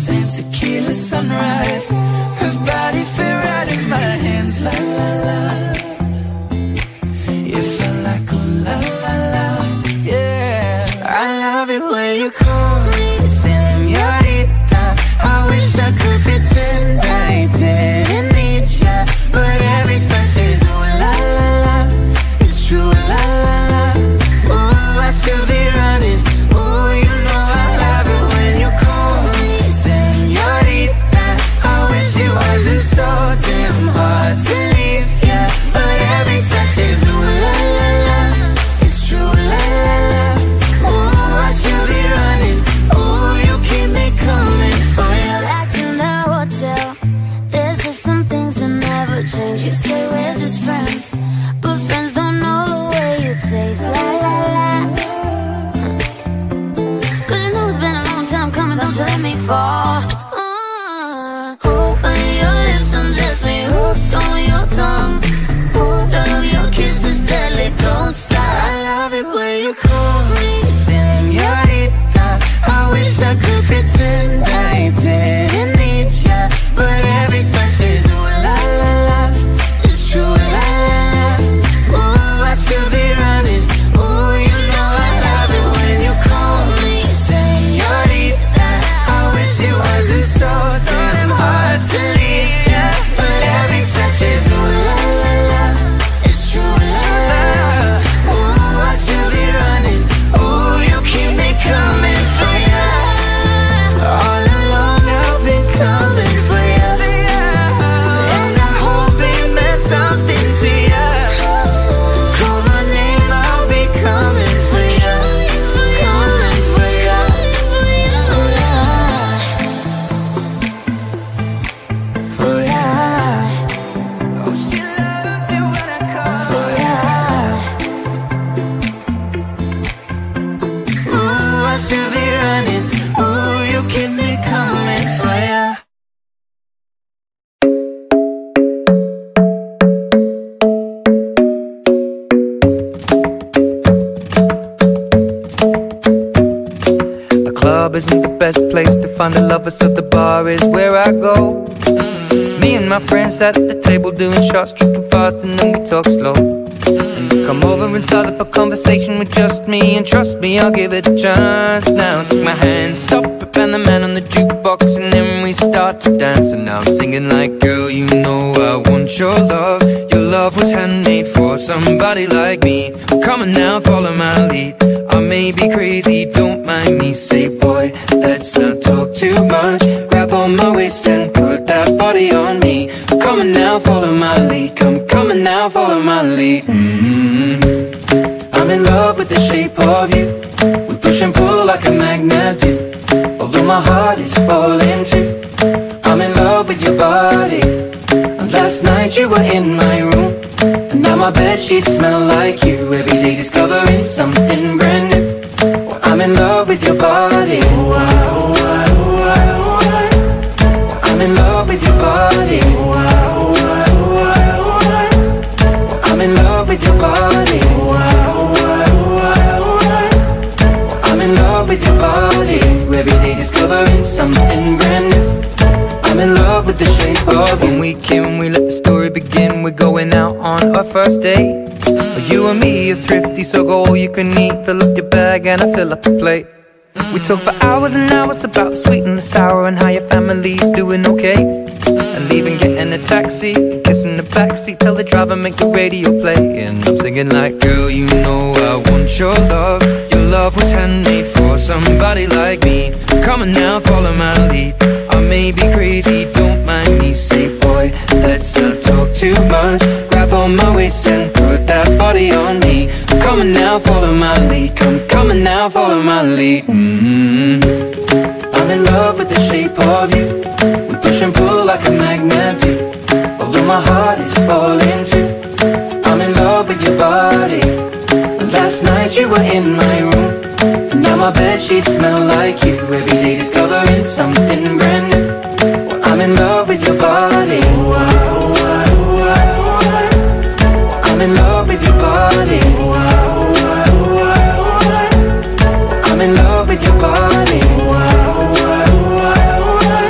and tequila sunrise. Her body fit right in my hands, la la la. It felt like oh la la la, yeah. I love it when you call me Señorita. I wish I could pretend I didn't need ya, but every touch is ooh la la la. It's true la la la. Ooh, I should be running. Ooh, you know I love it when you call me Señorita. I wish it wasn't so damn hard to leave ya, but every touch is ooh la la la. It's true la la la. Ooh, I should be running. Ooh, you keep me coming for you. Back in the hotel, there's just some things that never change. You say we're just friends, but friends don't know the way you taste. La la la. Cause you know it's been a long time coming, don't you let me fall. Open your lips, undress me, hooked on your tongue. Love your kisses, deadly, don't stop. I love it when you call me Señorita. I wish I could pretend I didn't need ya, but every touch is ooh la la la. It's true la la la. Ooh, I should be running. Ooh, you know I love it when you call me Señorita. I wish it wasn't so damn hard to leave ya, but every touch is ooh la la la. It's true la la. Ooh, I should be running. Ooh, you keep me coming for ya. All along I've been coming for ya, and I hope it meant something to ya. Call my name, I'll be coming for ya, coming for ya. For ya. Oh, she loves it when I call for ya. Ooh, I should be running. Ooh, you keep me coming for ya. The club isn't the best place to find a lover, so the bar is where I go. Me and my friends sat at the table doing shots, tripping fast, and then we talk slow. Come over and start up a conversation with just me, and trust me, I'll give it a chance. Now take my hand, stop it, and the man on the jukebox, and then we start to dance. And now I'm singing like, girl, you know I want your love. Your love was handmade for somebody like me. Come on now, follow my lead. I may be crazy, don't mind me. Say, boy, let's not talk too much. Grab on my waist and put that body on me. Come on now, follow my lead. Come on now, follow my lead. I'm in love with the shape of you. We push and pull like a magnet do. Although my heart is falling too. I'm in love with your body. And last night you were in my room, and now my bedsheets smell like you. Every day discovering something brand new. Well, I'm in love with your body. Oh, I, oh, I, oh, I, oh, I. Well, I'm in love with your body. Oh, I, oh, I, oh, I, oh, I. Well, I'm in love with your body. Oh, I, oh, I, oh, I, oh, I. Well, I'm in love with your body. Every day discovering something brand new. I'm in love with the shape of you. When we came and we let the story begin, we're going out on our first date. You and me are thrifty, so go all you can eat. Fill up your bag and I fill up the plate. We talk for hours and hours about the sweet and the sour, and how your family's doing okay. And leaving, getting a taxi, kissing the backseat, tell the driver make the radio play. And I'm singing like, girl, you know I want your love. Your love was handmade for somebody like me. Come on now, follow my lead. I may be crazy, don't mind me. Say, boy, let's not talk too much. Grab on my waist and put that body on me. Come on now, follow my lead. Come on now, follow my lead. I'm in love with the shape of you. We push and pull like a magnet do. Although my heart is falling too. I'm in love with your body. Last night you were in my room, and now my bedsheets smell like you. Every day discovering something brand new. Well, I'm in love with your body. Oh, I, oh, I, oh, I, oh, I. Well, I'm in love with your body. Oh, I, oh, I, oh, I, oh, I. Well, I'm in love with your body. Oh, I, oh, I, oh, I, oh, I.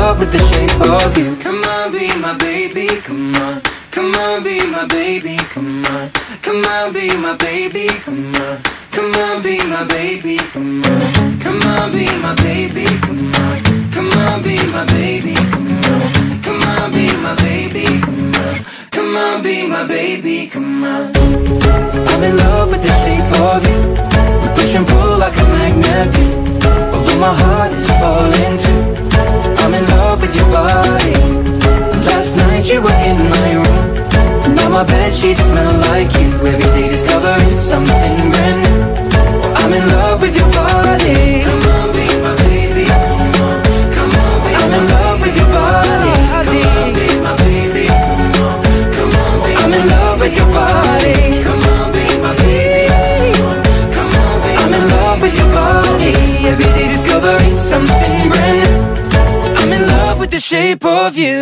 love with the shape of you. Come on, be my baby, come on. Come on, be my baby, come on. Come on, be my baby, come on. Come on, be my baby, come on. Come on, be my baby, come on. Come on, be my baby, come on. Come on, be my baby, come on. Come on, be my baby, come on. I'm in love with the shape of you. We push and pull like a magnet do. Although my heart is falling too. I'm in love with your body. Last night you were in my room. Now my bedsheets smell like you. Every day discovering something brand new. I'm in love with your body. Come on, be my baby, come on. Come on, be I'm in love with your body. Come on, be my baby, come on. Come on, be I'm in love with your body. Come on, be my baby, come on. Come on, be I'm in love with your body. Every day discovering something brand new. I'm in love with the shape of you.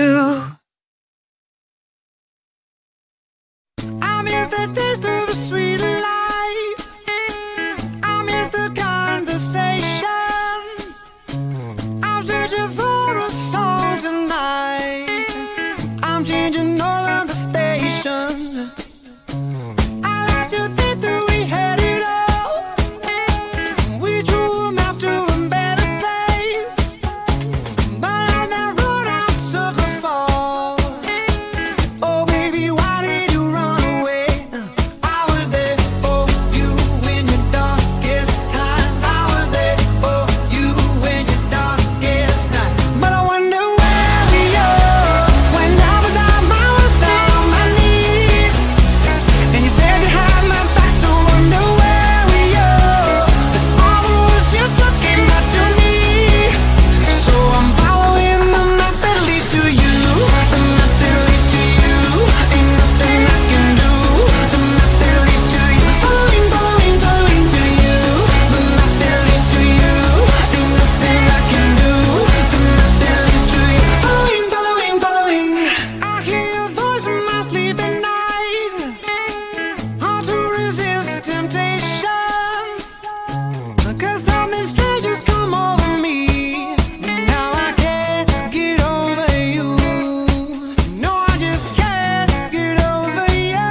I miss the taste of the sweet life. I miss the conversation. I'm searching for a song tonight. I'm changing all of the stations. I like to think that we had it all. We drew a map to a better place. But on that road I took a fall. Oh baby, why did you run away? I was there for you in your darkest times. I was there for you in your darkest night. But I wonder where we are. When I was down on my knees, and you said you had my back, so I wonder where we are. All the roads you took came back to me. So I'm following the map that leads to you. The map that leads to you. Ain't nothing I can do. The map that leads to you. Following, following, following to you. The map that leads to you. Ain't nothing I can do. The map that leads to you. Following, following, following. I hear your voice in my sleep at night. Hard to resist temptation. 'Cause something strange has come over me. Now I can't get over you. No, I just can't get over you.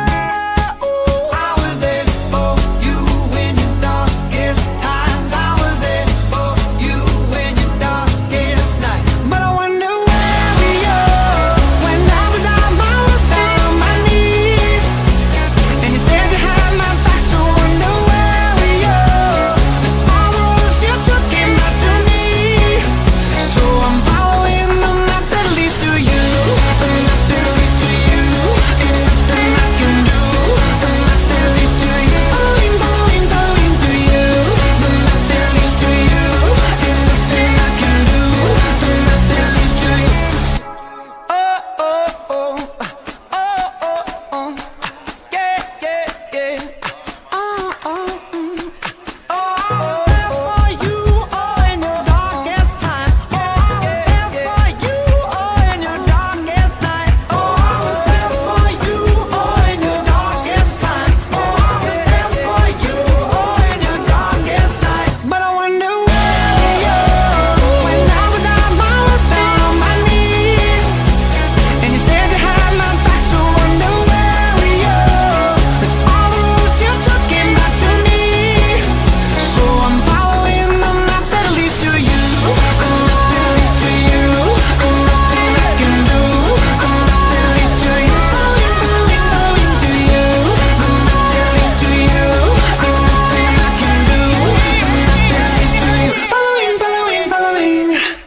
I was there for you in your darkest times. I was there for you in your darkest night. But I wonder where we are. When I was down on my knees, and you said you had my back, so I wonder where we are. All the roads you took came back to me. So I'm following the map that leads to you. The map that leads to you. Ain't nothing I can do. The map that leads to you. Following, following, following to you. The map that leads to you. Ain't nothing I can do. The map that leads to you. Oh, oh, oh. Oh, oh, oh. Yeah, yeah, yeah. Oh, oh, oh, I was there for you, oh, in your darkest time. Oh, I was there for you, oh, in your darkest night. Oh, I was there for you, oh, in your darkest time. Oh, I was there for you, oh, in your darkest night. But I wonder where we are. When I was down on my knees, and you said you had my back, so I wonder where we are. All the roads you took came back to me. So I'm following the map that leads to you. The map that leads to you. Ain't nothing I can do. The map that leads to you. Following, following, following to you. The map that leads to you. Ain't nothing I can do. The map that leads to you. Following, following, following.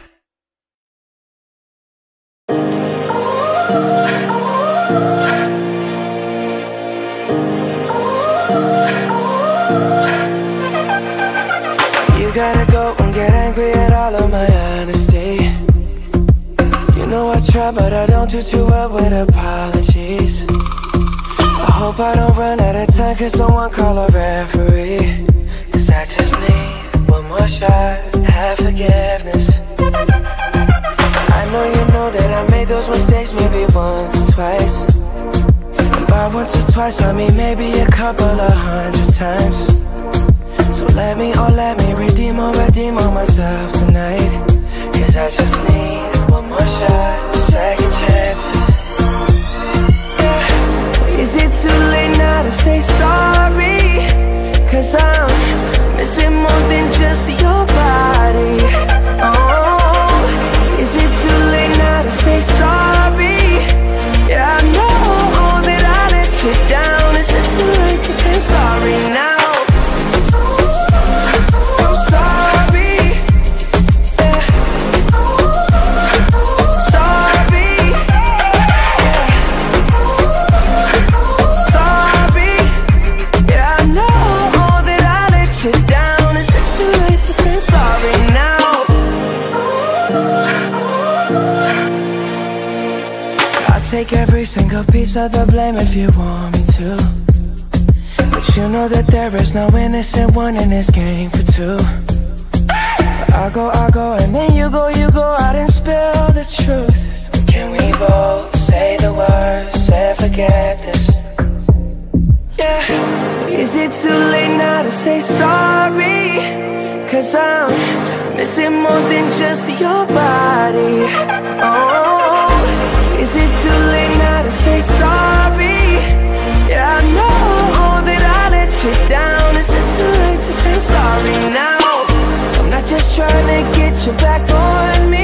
You gotta go and get angry at all of my honesty. You know I try, but I don't do too well with apologies. I hope I don't run out of time, 'cause someone call a referee. 'Cause I just need one more shot, have forgiveness. I know you know that I made those mistakes maybe once or twice. And by once or twice I mean maybe a couple of 100 times. So let me redeem or myself tonight. 'Cause I just need one more shot, second chances. Yeah. Is it too late now to say sorry? 'Cause I'm missing more than just your body. Oh, is it too late now to say sorry? Yeah, I know that I let you down. Is it too late to say I'm sorry now? Take every single piece of the blame if you want me to, but you know that there is no innocent one in this game for two. I go, and then you go out and spill the truth. Can we both say the words and forget this? Yeah. Is it too late now to say sorry? 'Cause I'm missing more than just your body. Oh, is it too late now to say sorry? Yeah, I know that I let you down. Is it too late to say I'm sorry now? I'm not just trying to get you back on me.